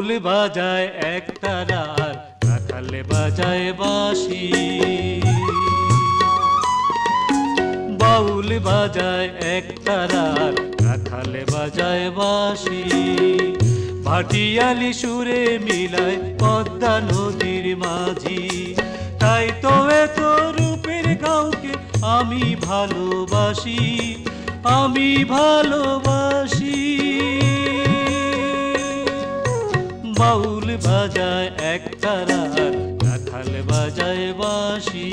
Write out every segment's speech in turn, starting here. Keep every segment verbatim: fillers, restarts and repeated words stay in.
বাউল বাজায় একতারা আর রাখাল বাজায় বাঁশি। বাউল বাজায় একতারা আর রাখাল বাজায় বাঁশি। ভাটিয়ালি সুরে মিলায় পদ্মা নদীর মাঝি। তাই তো এত রূপের গাঁওকে আমি ভালোবাসি, আমি ভালোবাসি। বাউল বাজায় একতারা আর রাখাল বাজায় বাঁশি।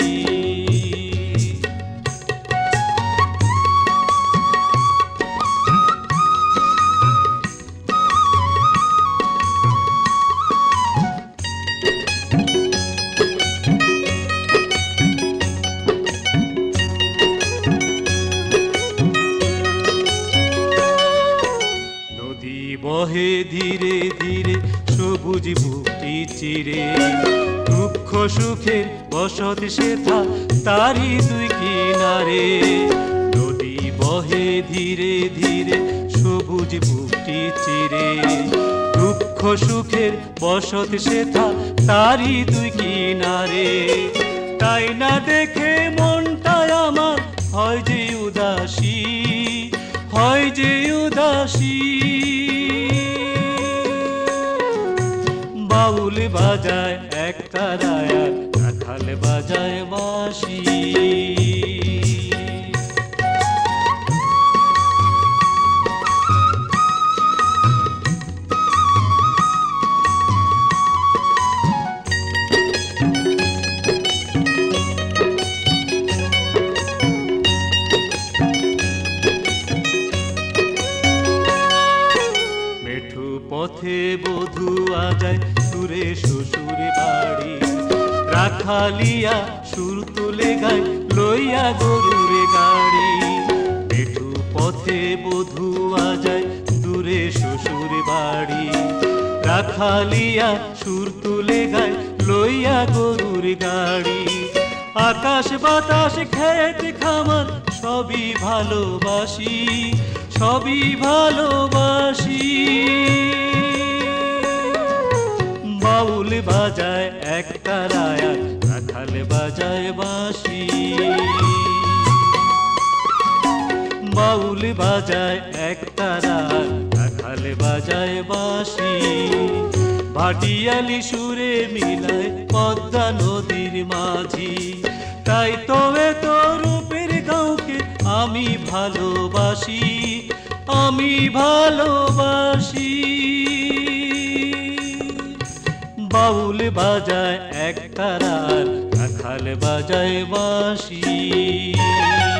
বহে ধীরে ধীরে সবুজ বুকটি চিরে, দুঃখ সুখের বসত সেথা তারি দুই কিনারে। নদী বহে ধীরে ধীরে সবুজ বুকটি চিরে, দুঃখ সুখের বসত সেথা তারি দুই কিনারে। তাই না দেখে মনটা আমার হয় যে উদাসী, হয় যে উদাসী। বাউল বাজায় একতারা আর রাখাল বাজায় বাঁশি। পথে বধূ আজায় সুরে শ্বশুর বাড়ি। রাখালিয়া সুর তুলে গায় লইয়া গরুর গাড়ি। মেঠু পথে বধূ আজায় দূরে শ্বশুর বাড়ি। রাখালিয়া সুর তুলে গায় লইয়া গরুর গাড়ি। আকাশ বাতাস খেত খামার সবই ভালোবাসি, সবই ভালোবাসি। বাউল বাজায় একতারা আর রাখাল বাজায় বাঁশি। বাউল বাজায় একতারা আর রাখাল বাজায় বাঁশি। ভাটিয়ালি সুরে মিলায় পদ্মা নদীর মাঝি। তাই তো এত রূপের গাঁওকে আমি ভালোবাসি, আমি ভালোবাসি। বাউল বাজায় একতারা আর রাখাল বাজায় বাঁশি।